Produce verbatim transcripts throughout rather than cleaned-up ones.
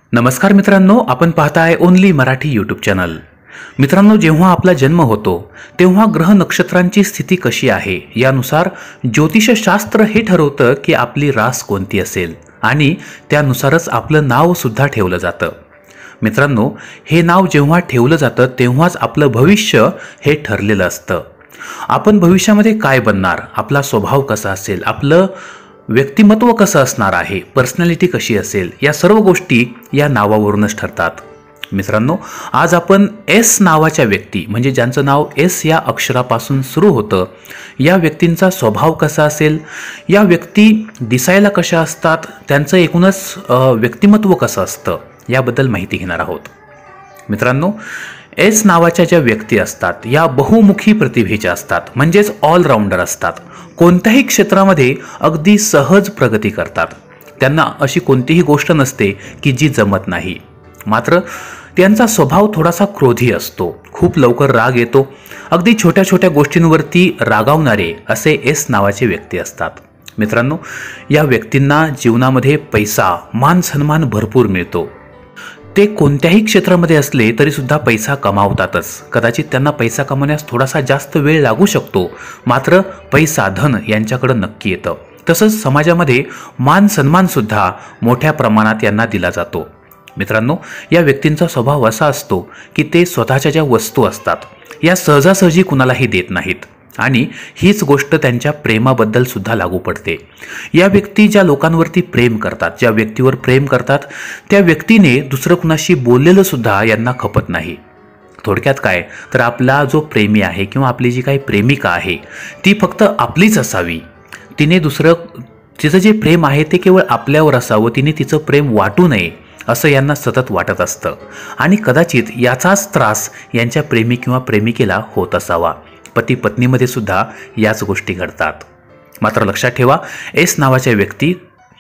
नमस्कार मित्रांनो, आपण पाहताय ओनली मराठी यूट्यूब चॅनल। मित्रांनो, जेव्हा आपला जन्म होतो तेव्हा ग्रह नक्षत्रांची स्थिती कशी आहे यानुसार ज्योतिषशास्त्र हे ठरवतं की आपली रास कोणती असेल आणि त्यानुसारच आपलं नाव सुद्धा ठेवलं जातं। मित्रांनो, हे नाव जेव्हा ठेवलं जातं तेव्हाच आपलं भविष्य हे ठरलेलं असतं। आपण भविष्यामध्ये काय बनणार, आपला स्वभाव कसा असेल, आपलं व्यक्तिमत्व कसं असणार आहे, पर्सनॅलिटी कशी असेल, या सर्व गोष्टी या नावावरूनच ठरतात। मित्रांनो, आज आपण एस नावाच्या व्यक्ती म्हणजे ज्यांचं नाव एस या अक्षरापासून सुरू होतं या व्यक्तींचा स्वभाव कसा असेल, या व्यक्ती दिसायला कशा असतात, त्यांचं एकूणच व्यक्तिमत्व कसं असतं याबद्दल माहिती घेणार आहोत। मित्रांनो, एस नावाच्या ज्या व्यक्ती असतात या बहुमुखी प्रतिभेच्या असतात, म्हणजेच ऑलराऊंडर असतात। कोणत्याही क्षेत्रामध्ये अगदी सहज प्रगती करतात। त्यांना अशी कोणतीही गोष्ट नसते की जी जमत नाही। मात्र त्यांचा स्वभाव थोडासा क्रोधी असतो, खूप लवकर राग येतो, अगदी छोट्या छोट्या गोष्टींवरती रागावणारे असे एस नावाचे व्यक्ती असतात। मित्रांनो, या व्यक्तींना जीवनामध्ये पैसा, मान सन्मान भरपूर मिळतो। ते कोणत्याही क्षेत्रामध्ये असले तरी सुद्धा पैसा कमावतातच। कदाचित त्यांना पैसा कमवण्यास थोडासा जास्त वेळ लागू शकतो, मात्र पैसा, धन यांच्याकडे नक्की येतं। तसंच समाजामध्ये मान सन्मान सुद्धा मोठ्या प्रमाणात यांना दिला जातो। मित्रांनो, या व्यक्तींचा स्वभाव असा असतो की ते स्वतःच्या ज्या वस्तू असतात या सहजासहजी कुणालाही देत नाहीत आणि हीच गोष्ट त्यांच्या प्रेमाबद्दल सुद्धा लागू पडते। या व्यक्ती ज्या लोकांवरती प्रेम करतात, ज्या व्यक्तीवर प्रेम करतात, त्या व्यक्तीने दुसरं कुणाशी बोललेलं सुद्धा यांना खपत नाही। थोडक्यात काय तर आपला जो प्रेमी आहे किंवा आपली जी काही प्रेमिका आहे ती फक्त आपलीच असावी। तिने दुसरं तिचं जे प्रेम आहे ते केवळ आपल्यावर असावं, तिने तिचं प्रेम वाटू नये असं यांना सतत वाटत असतं आणि कदाचित याचाच त्रास यांच्या प्रेमी किंवा प्रेमिकेला होत असावा। पती पत्नीमध्ये सुद्धा याच गोष्टी घडतात। मात्र लक्षात ठेवा, एस नावाच्या व्यक्ती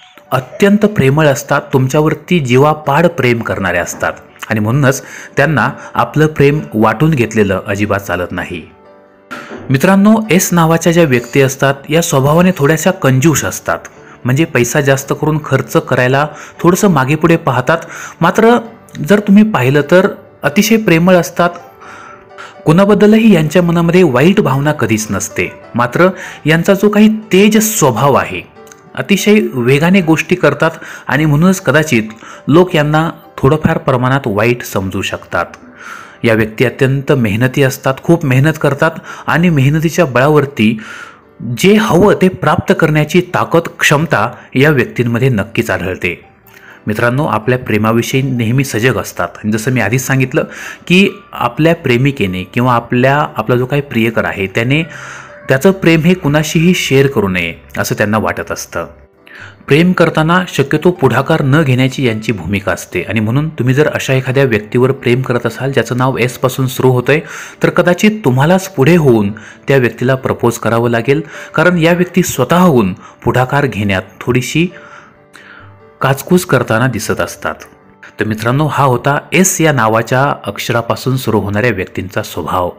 अत्यंत प्रेमळ असतात, तुमच्यावरती जीवापाड प्रेम करणारे असतात आणि म्हणूनच त्यांना आपलं प्रेम वाटून घेतलेलं अजिबात चालत नाही। मित्रांनो, एस नावाच्या ज्या व्यक्ती असतात या स्वभावाने थोड्याशा कंजूस असतात, म्हणजे पैसा जास्त करून खर्च करायला थोडंसं मागे पुढे पाहतात। मात्र जर तुम्ही पाहिलं तर अतिशय प्रेमळ असतात, कुणाबद्दलही यांच्या मनामध्ये वाईट भावना कधीच नसते। मात्र यांचा जो काही तेज स्वभाव आहे, अतिशय वेगाने गोष्टी करतात आणि म्हणूनच कदाचित लोक यांना थोडंफार प्रमाणात वाईट समजू शकतात। या व्यक्ती अत्यंत मेहनती असतात, खूप मेहनत करतात आणि मेहनतीच्या बळावरती जे हवं ते प्राप्त करण्याची ताकद, क्षमता या व्यक्तींमध्ये नक्कीच आढळते। मित्रांनो, आपल्या प्रेमाविषयी नेहमी सजग असतात। जसं मी आधीच सांगितलं की आपल्या प्रेमिकेने किंवा आपल्या आपला जो काही प्रियकर आहे त्याने त्याचं प्रेम हे कुणाशीही शेअर करू नये असं त्यांना वाटत असतं। प्रेम करताना शक्यतो पुढाकार न घेण्याची यांची भूमिका असते आणि म्हणून तुम्ही जर अशा एखाद्या व्यक्तीवर प्रेम करत असाल ज्याचं नाव एस पासून सुरू होतंय तर कदाचित तुम्हालाच पुढे होऊन त्या व्यक्तीला प्रपोज करावं लागेल, कारण या व्यक्ती स्वतःहून पुढाकार घेण्यात थोडीशी काचकूच करताना दिसत असतात। तर मित्रांनो, हा होता एस या नावाच्या अक्षरापासून सुरू होणाऱ्या व्यक्तींचा स्वभाव।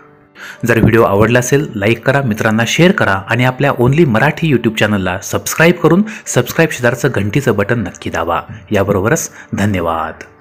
जर व्हिडिओ आवडला असेल लाईक करा, मित्रांना शेअर करा आणि आपल्या ओनली मराठी यूट्यूब चॅनलला सबस्क्राईब करून सबस्क्राईब शेजारचं घंटीचं बटन नक्की दाबा। याबरोबरच धन्यवाद।